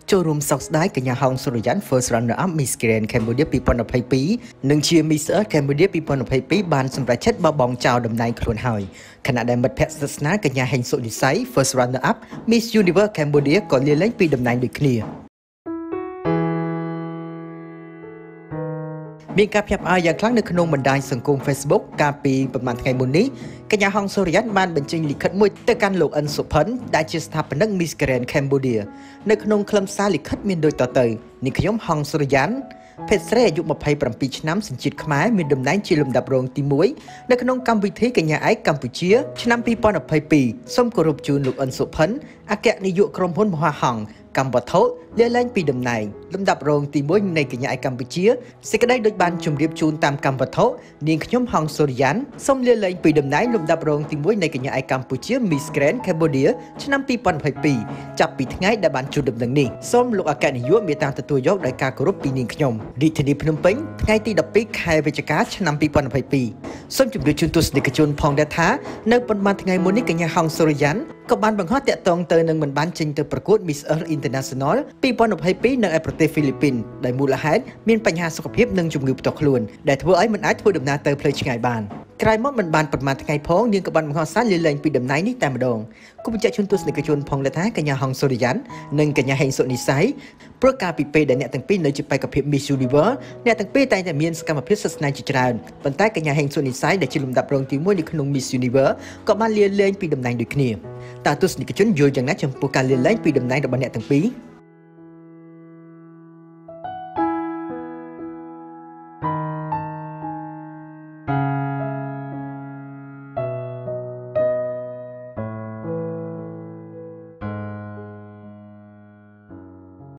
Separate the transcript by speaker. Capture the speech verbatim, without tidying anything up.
Speaker 1: ចូលរួមសោកស្ដាយកញ្ញាហុងសុរិយ៉ាន First Runner Up Miss Grand Cambodia ពីរពាន់ยี่สิบสองនិងជា Miss Earth Cambodia ពីរពាន់ยี่สิบสองបានសម្រេចចិត្តបោះបង់ចោលតំណែងខ្លួនហើយខណៈដែលមិត្តភក្តិស្និទ្ធស្នាលកញ្ញាហេងសុនិស័យ First Runner Up Miss Universe Cambodia ក៏លាលែងពីតំណែងដូចគ្នាមានការភ្ញាក់ផ្អើលយ៉ាងខ្លាំងនៅក្នុងបណ្ដាញសង្គម Facebook កាលពីប្រហែលថ្ងៃមុននេះកញ្ញាហុងសុរិយ៉ានបានបញ្ចេញលិខិតមួយទៅកាន់លោកអិនសុផិនដែលជាស្ថាបនិក Miss Grand Cambodia នៅក្នុងខ្លឹមសារលិខិតមានដូចតទៅនេះខ្ញុំហុងសុរិយ៉ានភេទស្រីអាយុยี่สิบเจ็ดឆ្នាំសញ្ជាតិខ្មែរមានតំណែងជាលំដាប់រងទីមួយនៅក្នុងកម្មវិធីកញ្ញាឯកកម្ពុជាឆ្នាំពីរពាន់ยี่สิบสองសូមគោរពជូនលោកអិនសុផិនអគ្គនាយកក្រុមហ៊ុនមហាហង្សកម្មវត្ថុលាលែងពីតំណែងលំដាប់រងទីមួយនៃកញ្ញាឯកកម្ពុជាសេចក្តីដូចបានជម្រាបជូនតាមកម្មវត្ថុនាងខ្ញុំហុងសុរិយ៉ានសូមលាលែងពីតំណែងលំដាប់រងទីមួយនៃកញ្ញាឯកកម្ពុជា Miss Grand Cambodia ឆ្នាំពីរពាន់ยี่สิบสองចាប់ពីថ្ងៃដែលបានជូនដំណឹងនេះសូមលោកអគ្គនាយកមេត្តាទទួលយកដោយការគោរពពីនាងខ្ញុំរាជធានីភ្នំពេញថ្ងៃទីដប់ពីរខែវិច្ឆិកាឆ្នាំពីរពាន់ยี่สิบสองសូមជម្រាបជូនទស្សនិកជនផងដែរថានៅប៉ុន្មានថ្ងៃមុននេះកញ្ញាហុងសុរិយ៉ានក៏បានបង្ហោះតាក់ទងទៅនឹងមិនបានចេញទៅប្រកួត Miss Earth International ពីរពាន់ยี่สิบสองនៅឯប្រទេសហ្វីលីពីនដោយមូលហេតុមានបញ្ហាសុខភាពនិងជំងឺផ្ទាល់ខ្លួនដែលធ្វើឲ្យមិនអាចធ្វើដំណើរទៅផ្លូវឆ្ងាយបានក្រោយមកមិនបានប្រមាណថ្ងៃផងនាងក៏បានបង្ហោះសារលាលែងពីតំណែងនេះតែម្ដងគូបញ្ជាក់ជូនទស្សនិកជនផងដែរថាកញ្ញាហុងសុរិយ៉ាននិងកញ្ញាហេងសុនិស័យព្រោះកាលពីពេលដែលអ្នកទាំងពីរនៅជាបេក្ខភាព Miss Universe អ្នកទាំងពីរតែងតែមានសកម្មភាពស្និទ្ធស្នាលជាច្រើនប៉ុន្តែកញ្ញាហេងសុនិស័យដែលជាលំដាប់រងទីមួយនៅក្នុង Miss Universe ក៏បានលាលែងពីតំណែងដូចគ្នាតើទស្សនិកជនយល់យ៉ាងណាចំពោះការលាលែងពីតំណែងរបស់អ្នកទាំងពីរ